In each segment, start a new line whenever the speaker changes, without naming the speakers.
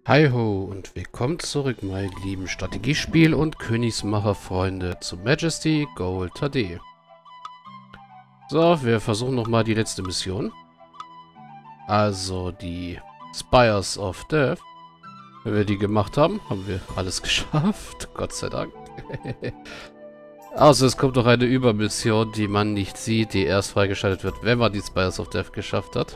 Hi ho und willkommen zurück, meine lieben Strategiespiel- und Königsmacher-Freunde zu Majesty Gold HD. So, wir versuchen nochmal die letzte Mission. Also die Spires of Death. Wenn wir die gemacht haben, haben wir alles geschafft. Gott sei Dank. Also es kommt noch eine Übermission, die man nicht sieht, die erst freigeschaltet wird, wenn man die Spires of Death geschafft hat.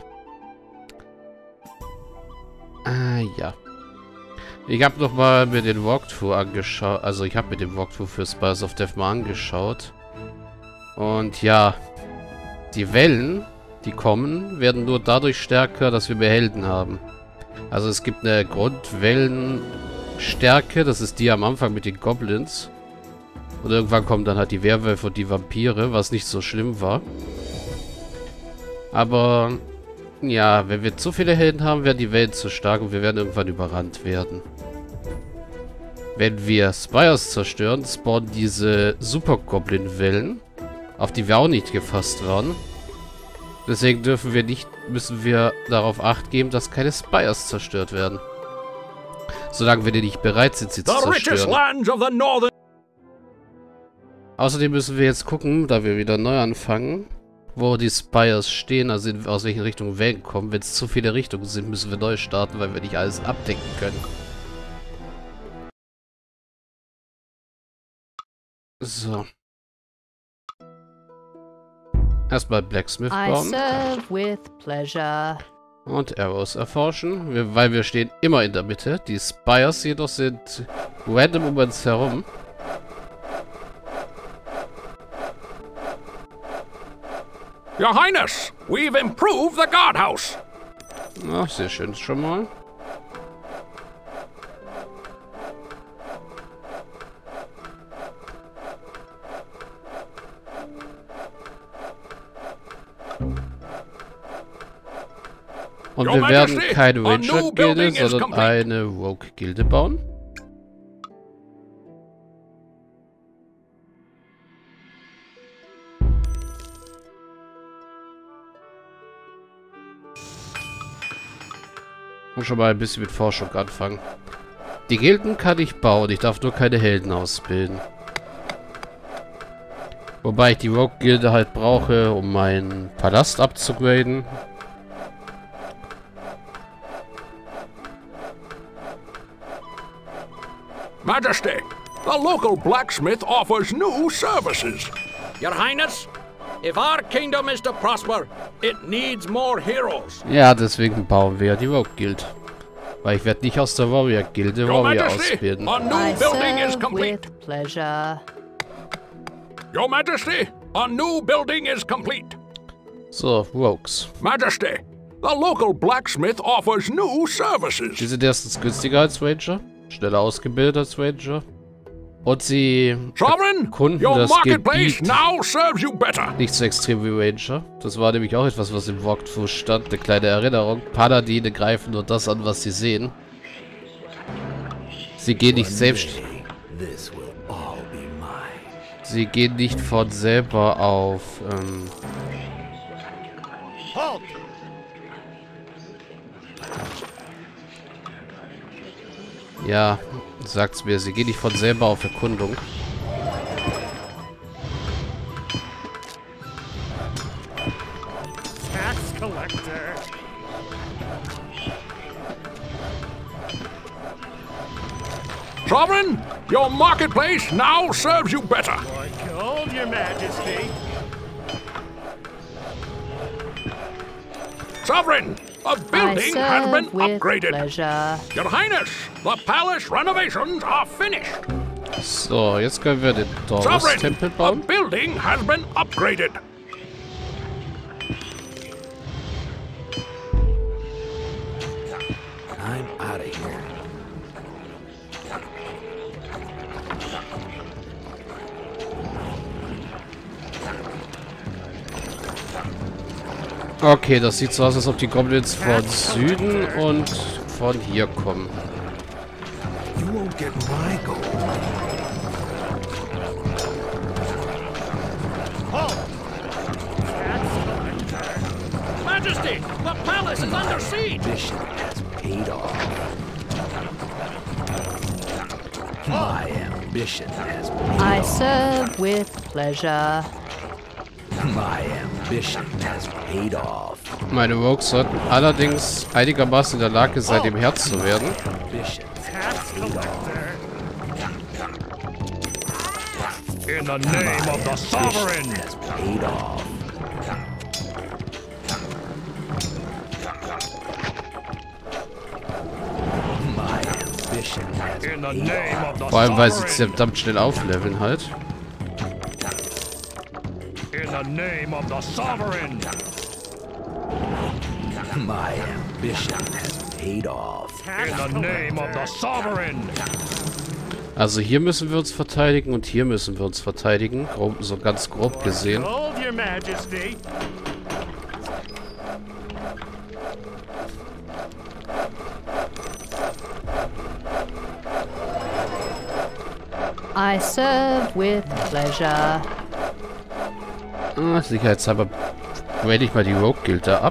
Ja. Ich habe nochmal mir den Walkthrough angeschaut. Also ich habe mir den Walkthrough für Spires of Death mal angeschaut. Und ja, die Wellen, die kommen, werden nur dadurch stärker, dass wir mehr Helden haben. Also es gibt eine Grundwellenstärke, das ist die am Anfang mit den Goblins. Und irgendwann kommen dann halt die Werwölfe und die Vampire, was nicht so schlimm war. Aber ja, wenn wir zu viele Helden haben, werden die Wellen zu stark und wir werden irgendwann überrannt werden. Wenn wir Spires zerstören, spawnen diese Super-Goblin-Wellen, auf die wir auch nicht gefasst waren. Deswegen müssen wir darauf Acht geben, dass keine Spires zerstört werden. Solange wir nicht bereit sind, sie zu zerstören. Außerdem müssen wir jetzt gucken, da wir wieder neu anfangen, wo die Spires stehen, also aus welchen Richtungen Wellen kommen. Wenn es zu viele Richtungen sind, müssen wir neu starten, weil wir nicht alles abdecken können. So. Erstmal Blacksmith bauen. Und Arrows erforschen, weil wir stehen immer in der Mitte. Die Spires jedoch sind random um uns herum.
Your Highness, we've improved the guardhouse.
Ach, sehr schön schon mal. Und wir werden keine Ranger-Gilde, sondern eine Rogue-Gilde bauen. Und schon mal ein bisschen mit Forschung anfangen. Die Gilden kann ich bauen, ich darf nur keine Helden ausbilden. Wobei ich die Rogue-Gilde halt brauche, um meinen Palast abzugraden.
Majesty, the local blacksmith offers new services. Your Highness, if our kingdom is to prosper, it needs more heroes.
Ja, deswegen bauen wir ja die Rogue-Guild. Weil ich werde nicht aus der Warrior-Gilde Warrior ausbilden.
A new building is complete. With pleasure. Your Majesty, a new building is complete.
So, Rogues.
Majesty, the local blacksmith offers new services.
Die sind erstens günstiger als Ranger, schneller ausgebildet als Ranger. Und sie erkunden das Gebiet nicht so extrem wie Ranger. Das war nämlich auch etwas, was im Walkthrough stand. Eine kleine Erinnerung. Paladine greifen nur das an, was sie sehen. Sie gehen nicht selbst. Sie gehen nicht von selber auf... Ja, sagt's mir. Sie gehen nicht von selber auf Erkundung.
Tax collector. Sovereign, your marketplace now serves you better. Gold, Your Majesty. Sovereign, a building has been upgraded. Your Highness, the palace renovations are finished.
So, jetzt können wir den Taurus-Tempel bauen.
A building has been upgraded. I'm out of here.
Okay, das sieht so aus, als ob die Goblins von Süden und von hier kommen.
You won't get my gold. Majesty, the palace is under siege. Mission has paid off.
My ambition has
I serve with pleasure.
My ambition has paid off.
Meine Rogues sollten allerdings einigermaßen in der Lage sein, dem Herz zu werden.
Ambition
In the name of the sovereign!
has paid off. My ambition has
In the
paid
name
off.
of the
Vor allem, weil sie
sovereign!
verdammt schnell aufleveln halt.
In the name of the sovereign!
My ambition has paid off.
In the name of the sovereign!
Also hier müssen wir uns verteidigen und hier müssen wir uns verteidigen. Grob, so ganz grob gesehen.
Hold your majesty!
I serve with pleasure.
Sicherheitshalber wähle ich mal die Rogue-Guild da ab.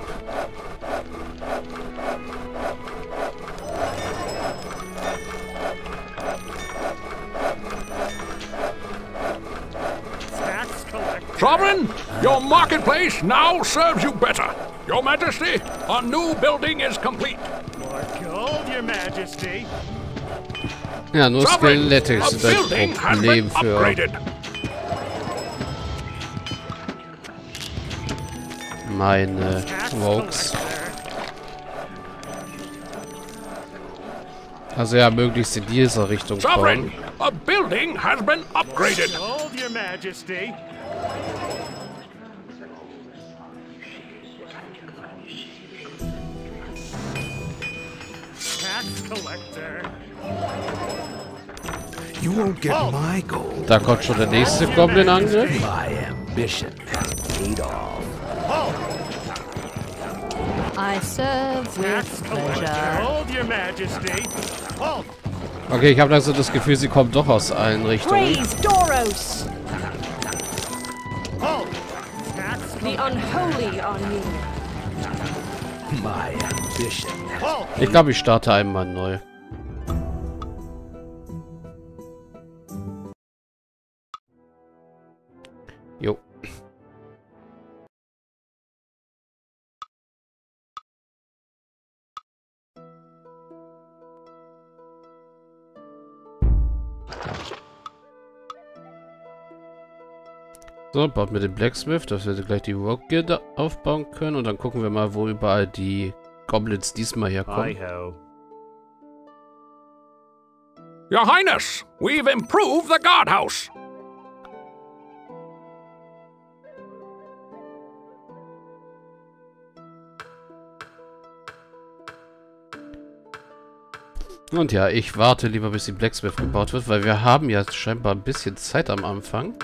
Sovereign, your marketplace now serves you better. Your Majesty, a new building is complete. More gold, your Majesty.
Ja, nur
Sovereign,
Skelette
a
sind ein
building has
Problem
been
für...
upgraded.
meine Rogues. Also ja, möglichst in dieser Richtung
Sovereign,
bauen.
a building has been upgraded.
Hold your majesty. Tax collector.
You won't get my gold.
Da kommt schon der nächste Goblin-Angriff.
My ambition has paid off.
I serve
Tax
with
collector.
pleasure.
Hold your majesty. Hold.
Okay, ich habe also das Gefühl, sie kommen doch aus allen Richtungen.
Praise Doros,
Hold. Tax
the unholy on you.
My ambition has
Hold.
Ich glaube, ich starte einmal neu. Jo. So, baut mir den Blacksmith, dass wir gleich die Rogue Guild aufbauen können. Und dann gucken wir mal, wo überall die Goblins diesmal herkommen.
Hi-ho.
Your Highness, we've improved the guardhouse.
Und ja, ich warte lieber, bis die Blacksmith gebaut wird, weil wir haben ja scheinbar ein bisschen Zeit am Anfang.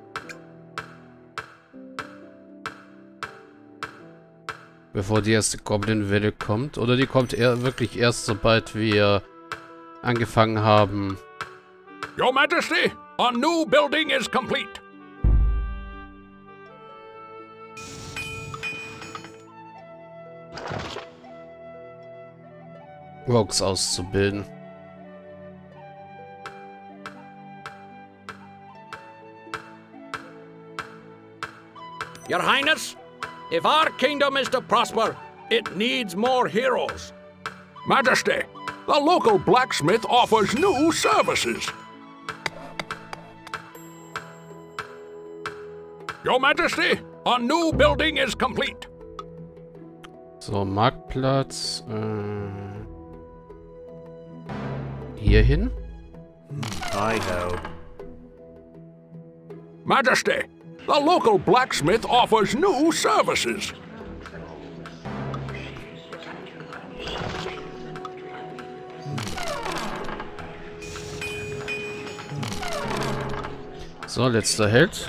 Bevor die erste Goblin-Welle kommt. Oder die kommt wirklich erst, sobald wir angefangen haben.
Your Majesty, a new building is complete.
Rogues auszubilden.
Your Highness, if our kingdom is to prosper, it needs more heroes. Majesty, the local blacksmith offers new services. Your Majesty, a new building is complete.
So, Marktplatz. Hier hin.
Hi-ho.
Majesty, the local blacksmith offers new services.
So, letzter Held.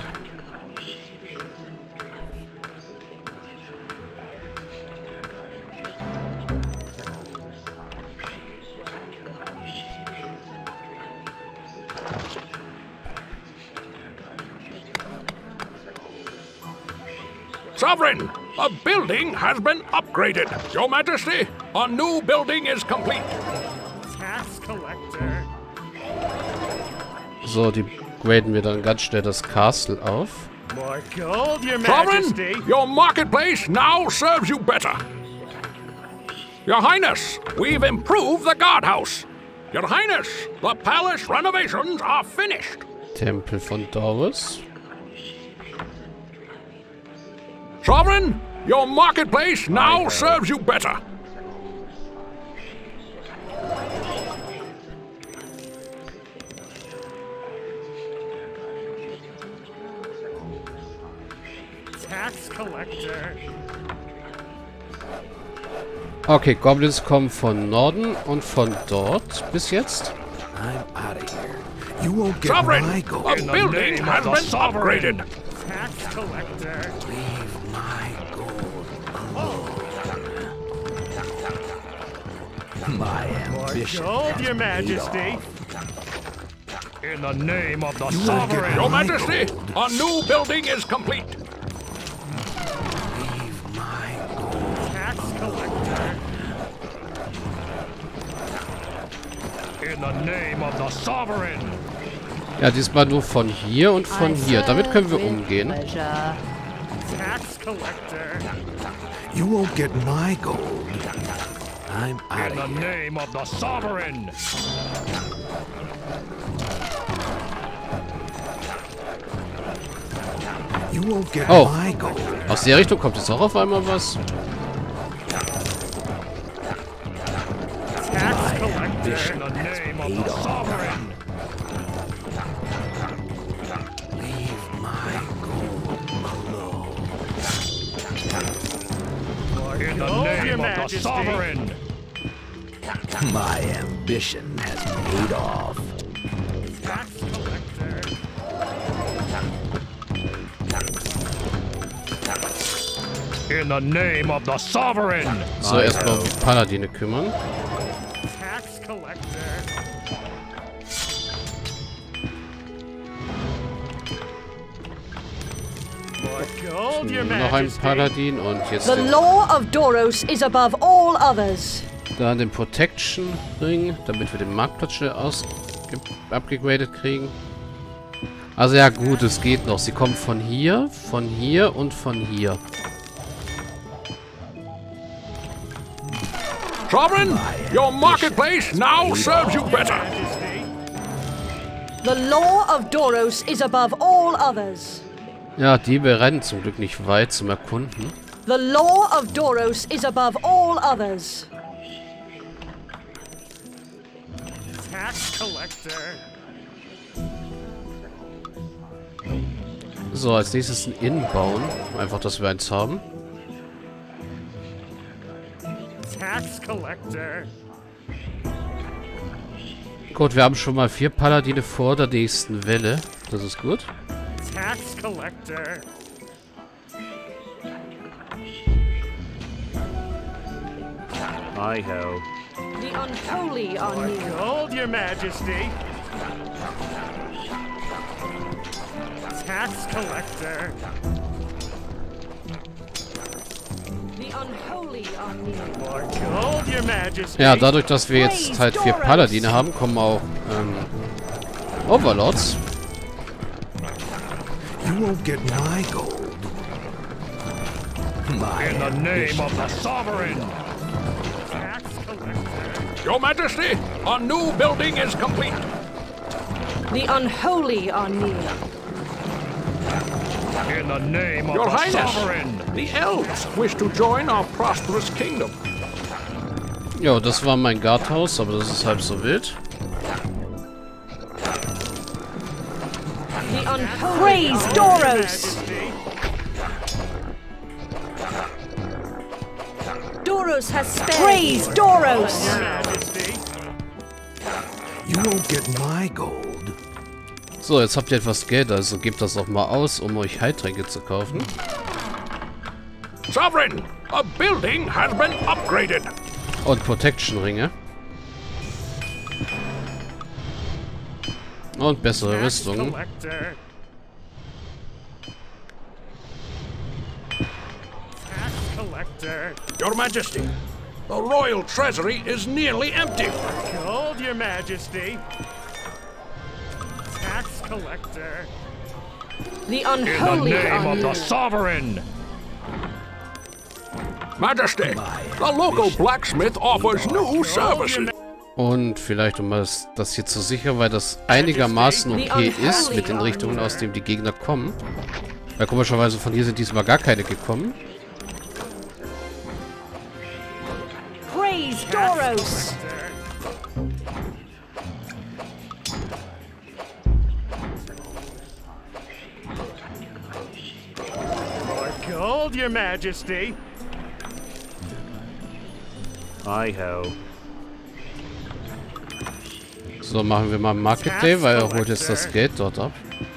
Sovereign, a building has been upgraded. Your Majesty, a new building is complete.
Tax collector.
So, die graden wir dann ganz schnell das Castle auf.
More gold, Your
Sovereign,
Majesty.
your marketplace now serves you better. Your Highness, we've improved the guardhouse. Your Highness, the palace renovations are finished.
Tempel von Doris.
Sovereign, your marketplace now serves you better.
Tax collector.
Okay, Goblins kommen von Norden und von dort bis jetzt.
I'm out of here. You won't get my
Sovereign,
gold.
the building
name
has
of the
been
sovereign.
upgraded.
Tax collector.
Leave my gold alone. My
More
ambition
gold,
has
Your
paid
Majesty.
off.
In the name of the
You won't
sovereign.
get
Your
my
Majesty,
gold.
a new building is complete.
Leave my gold.
Tax collector. In the name of the sovereign.
Ja, diesmal nur von hier und von
I
hier. Damit können wir
serve with
umgehen.
pleasure.
Tax collector.
You won't get my gold. I'm out
In the
of here.
name of the sovereign.
You won't get
Oh.
my gold.
Aus der Richtung kommt jetzt auch auf einmal was.
Tax collector.
ambition
In the
has
name of
paid
the
off.
sovereign.
Leave my gold alone.
In the Gold, name Your of the Majesty. sovereign.
My ambition has paid off.
Tax collector. In the name of the sovereign.
So, erstmal um die Paladine kümmern.
Tax collector. More gold, Your
Nur noch ein
Majesty.
Paladin und jetzt
The
den,
law of Doros is above all others.
dann den Protection Ring, damit wir den Marktplatz schnell abgegradet kriegen. Also ja gut, es geht noch. Sie kommen von hier und von hier.
Sovereign, your marketplace now serves you better.
Majesty.
The law of Doros is above all others.
Ja, die rennen zum Glück nicht weit zum Erkunden.
The law of Doros is above all others.
Tax collector.
So, als nächstes ein Inn bauen. Einfach, dass wir eins haben.
Tax collector.
Gut, wir haben schon mal 4 Paladine vor der nächsten Welle. Das ist gut.
Tax collector.
Hi ho.
The unholy are
More
near.
gold, Your Majesty. Tax collector.
The unholy are near.
More gold, Your Majesty.
Ja, dadurch, dass wir jetzt halt 4 Paladine haben, kommen auch Overlords.
You won't get my gold. My
In the name
ambition
of the sovereign. Tax collector.
Your Majesty, a new building is complete.
The unholy are near.
In the name of
Your
the
Highness,
sovereign.
the elves wish to join our prosperous kingdom.
Ja, das war mein Guardhaus, aber das ist halb so wild.
The unholy Praise Doros!
Majesty.
Doros has spared. Praise Doros!
Your Majesty.
You won't get my gold.
So, jetzt habt ihr etwas Geld, also gebt das auch mal aus, um euch Heiltränke zu kaufen.
Sovereign, a building has been upgraded.
Und Protection-Ringe. Und bessere
Tax
Rüstungen.
collector. Tax collector.
Your Majesty, the royal treasury is nearly empty.
Gold, Your Majesty. tax collector.
The
In the
unholy
name of the
are
sovereign.
Majesty, the local blacksmith offers new services.
Und vielleicht, um das hier zu sichern, weil das einigermaßen okay ist mit den Richtungen, aus denen die Gegner kommen. Weil komischerweise von hier sind diesmal gar keine gekommen.
Praise Doros.
More gold, Your Majesty.
Hi-ho.
So, machen wir mal Market Day, weil er holt jetzt das Geld dort ab.